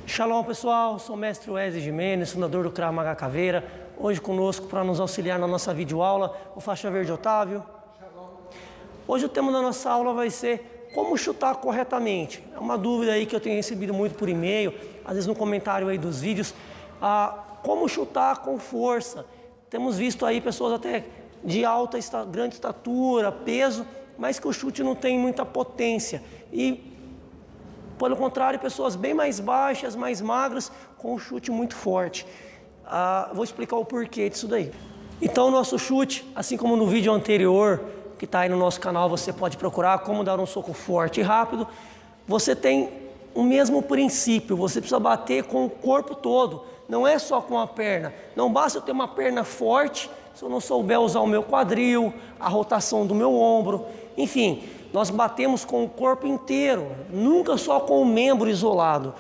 Shalom pessoal, sou o mestre Wesley Jimenez, fundador do Krav Maga Caveira. Hoje conosco para nos auxiliar na nossa videoaula, o faixa verde Otávio. Hoje o tema da nossa aula vai ser como chutar corretamente. É uma dúvida aí que eu tenho recebido muito por e-mail, às vezes no comentário aí dos vídeos. Como chutar com força. Temos visto aí pessoas até de grande estatura, peso, mas que o chute não tem muita potência. E pelo contrário, pessoas bem mais baixas, mais magras, com um chute muito forte. Vou explicar o porquê disso daí. Então, o nosso chute, assim como no vídeo anterior, que está aí no nosso canal, você pode procurar como dar um soco forte e rápido. Você tem o mesmo princípio, você precisa bater com o corpo todo, não é só com a perna. Não basta eu ter uma perna forte, se eu não souber usar o meu quadril, a rotação do meu ombro, enfim. Nós batemos com o corpo inteiro, nunca só com o membro isolado.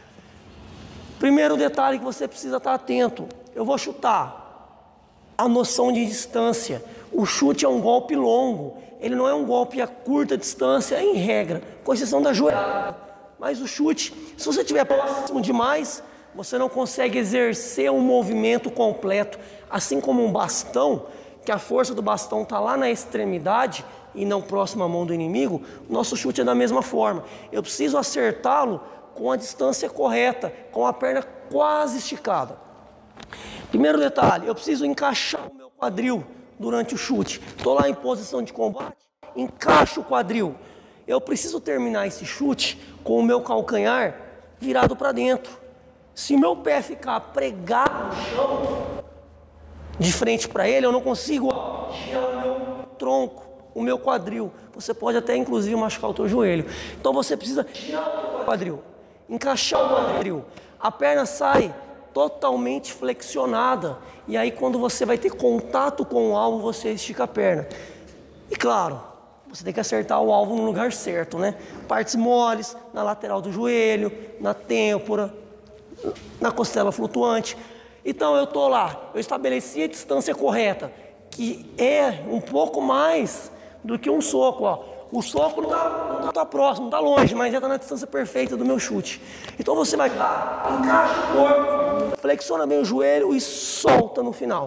Primeiro detalhe que você precisa estar atento. Eu vou chutar. A noção de distância. O chute é um golpe longo. Ele não é um golpe a curta distância, em regra, com exceção da joelhada. Mas o chute, se você estiver próximo demais, você não consegue exercer um movimento completo. Assim como um bastão, que a força do bastão está lá na extremidade, e não próximo à mão do inimigo, o nosso chute é da mesma forma. Eu preciso acertá-lo com a distância correta, com a perna quase esticada. Primeiro detalhe, eu preciso encaixar o meu quadril durante o chute. Estou lá em posição de combate, encaixo o quadril. Eu preciso terminar esse chute com o meu calcanhar virado para dentro. Se o meu pé ficar pregado no chão, de frente para ele, eu não consigo tirar o meu tronco, o meu quadril. Você pode até inclusive machucar o teu joelho. Então você precisa tirar o quadril, encaixar o quadril. A perna sai totalmente flexionada. E aí quando você vai ter contato com o alvo, você estica a perna. E claro, você tem que acertar o alvo no lugar certo, né? Partes moles, na lateral do joelho, na têmpora, na costela flutuante. Então eu estou lá, eu estabeleci a distância correta, que é um pouco mais do que um soco, ó. O soco não está próximo, não está longe, mas já está na distância perfeita do meu chute. Então você vai lá, encaixa o corpo, flexiona bem o joelho e solta no final.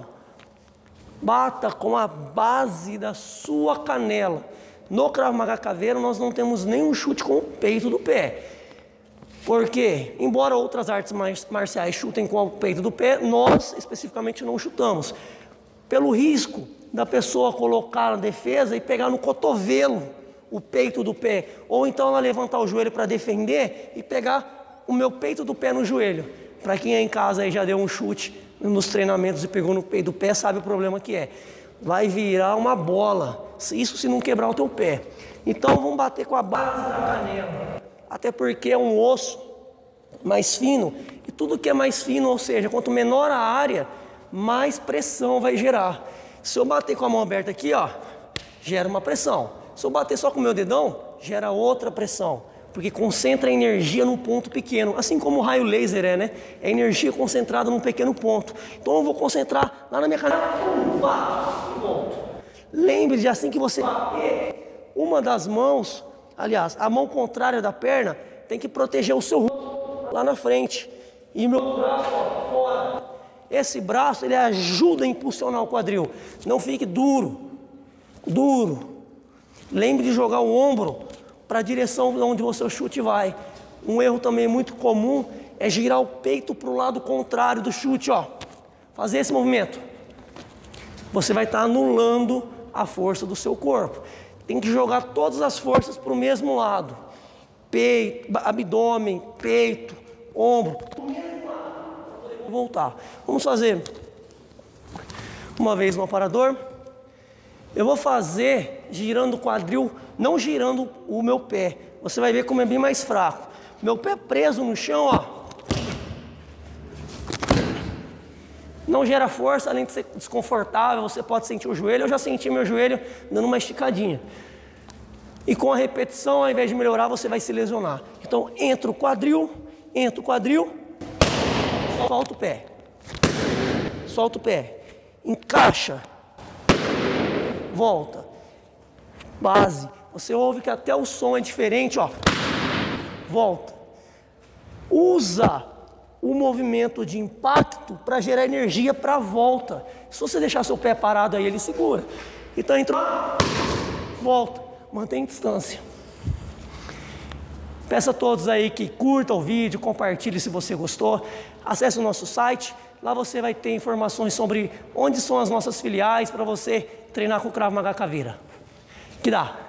Bata com a base da sua canela. No Krav Maga Caveira nós não temos nenhum chute com o peito do pé. Porque, embora outras artes marciais chutem com o peito do pé, nós especificamente não chutamos. Pelo risco da pessoa colocar a defesa e pegar no cotovelo o peito do pé, ou então ela levantar o joelho para defender e pegar o meu peito do pé no joelho. Para quem é em casa aí já deu um chute nos treinamentos e pegou no peito do pé, sabe o problema que é. Vai virar uma bola, isso se não quebrar o teu pé. Então vamos bater com a base da canela, até porque é um osso mais fino, e tudo que é mais fino, ou seja, quanto menor a área, mais pressão vai gerar. Se eu bater com a mão aberta aqui, ó, gera uma pressão. Se eu bater só com o meu dedão, gera outra pressão, porque concentra a energia num ponto pequeno, assim como o raio laser é, né? É energia concentrada num pequeno ponto. Então eu vou concentrar lá na minha canela, volto. Lembre-se, assim que você bater, uma das mãos, aliás, a mão contrária da perna, tem que proteger o seu rosto lá na frente. E meu braço fora. Esse braço, ele ajuda a impulsionar o quadril. Não fique duro. Lembre de jogar o ombro para a direção de onde o seu chute vai. Um erro também muito comum é girar o peito para o lado contrário do chute, ó. Fazer esse movimento. Você vai estar anulando a força do seu corpo. Tem que jogar todas as forças para o mesmo lado. Peito, abdômen, peito, ombro. Voltar. Vamos fazer uma vez no aparador. Eu vou fazer girando o quadril, não girando o meu pé. Você vai ver como é bem mais fraco. Meu pé preso no chão, ó. Não gera força, além de ser desconfortável, você pode sentir o joelho. Eu já senti meu joelho dando uma esticadinha. E com a repetição, ao invés de melhorar, você vai se lesionar. Então, entra o quadril, solta o pé, encaixa, volta, base. Você ouve que até o som é diferente, ó. Volta. Usa o movimento de impacto para gerar energia para a volta. Se você deixar seu pé parado aí, ele segura. Então entrou, volta, mantém distância. Peço a todos aí que curtam o vídeo, compartilhem se você gostou. Acesse o nosso site, lá você vai ter informações sobre onde são as nossas filiais para você treinar com o Krav Maga Caveira. Que dá?